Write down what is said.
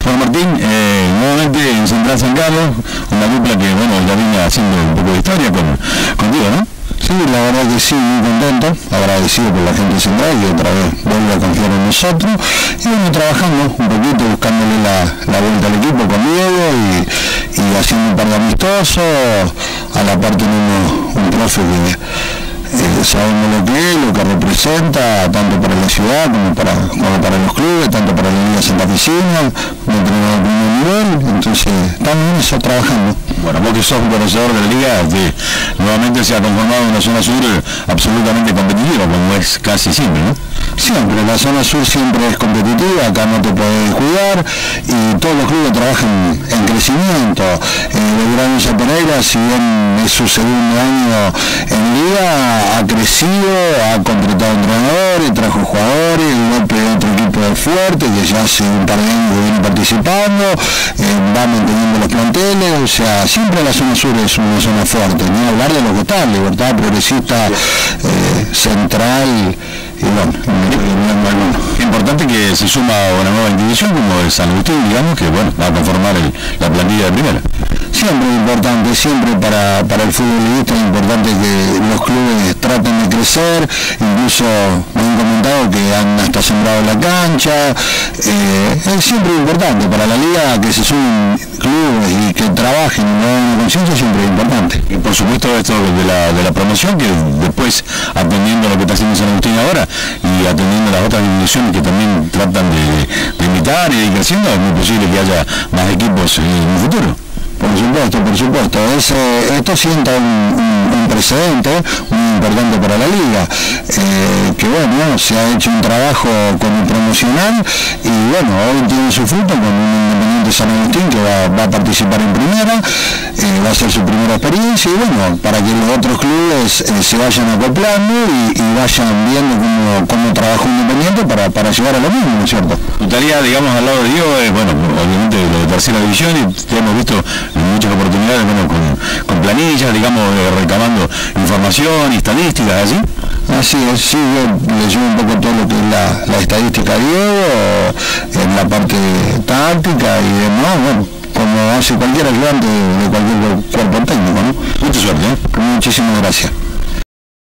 Juan Martín, nuevamente en Central San Carlos, una dupla que, bueno, ya viene haciendo un poco de historia contigo, ¿no? Sí, la verdad que sí, muy contento, agradecido por la gente central y otra vez vuelve a confiar en nosotros y bueno, trabajando un poquito, buscándole la vuelta al equipo con Diego y haciendo un par de amistosos, a la par tenemos un profe que sabemos lo que es, lo que representa, tanto para la ciudad como para los clubes, tanto para la Liga Santafesina, un entrenador de primer nivel, entonces estamos en eso trabajando. Bueno, vos que sos un conocedor de la liga, que nuevamente se ha conformado una zona sur absolutamente competitiva, como es casi siempre, ¿no? Siempre, la zona sur siempre es competitiva, acá no te podés descuidar y todos los clubes trabajan en crecimiento. Belgrano y Pereira, si bien es su segundo año en liga, ha crecido, ha contratado entrenadores, trajo jugadores, el golpe de otro equipo fuerte que ya hace un par de años que viene participando, va manteniendo los planteles, o sea, siempre la zona sur es una zona fuerte, ni hablar de lo que está, Libertad, Progresista, Central. Y bueno, importante que se suma una nueva institución como el San Agustín, digamos, que bueno, va a conformar la plantilla de primera. Siempre es importante, siempre para el futbolista es importante que los clubes traten de crecer, incluso me han comentado que han hasta sembrado la cancha, es siempre importante para la liga que se sumen clubes y que trabajen y no hagan una conciencia, siempre es importante. Y por supuesto esto de la promoción, que después atendiendo a lo que está haciendo San Agustín ahora y atendiendo a las otras instituciones que también tratan de imitar y de ir creciendo, es muy posible que haya más equipos en un futuro. Por supuesto. Esto sienta un precedente muy importante para la liga, que bueno, se ha hecho un trabajo como promocional y bueno, hoy tiene su fruto con un Independiente San Agustín que va a participar en primera, va a ser su primera experiencia y bueno, para que los otros clubes se vayan acoplando y vayan viendo cómo trabaja un Independiente para llegar a lo mismo, ¿no es cierto? Tu tarea, digamos, al lado de Diego, bueno, obviamente lo de tercera división y te hemos visto en muchas oportunidades, bueno, con planillas, digamos, recabando información y estadísticas, ¿así? Así es, sí, yo le llevo un poco todo lo que es la estadística a Diego, en la parte táctica y demás, bueno, como hace cualquier ayudante de cualquier cuerpo técnico, ¿no? Mucha suerte, ¿eh? Muchísimas gracias.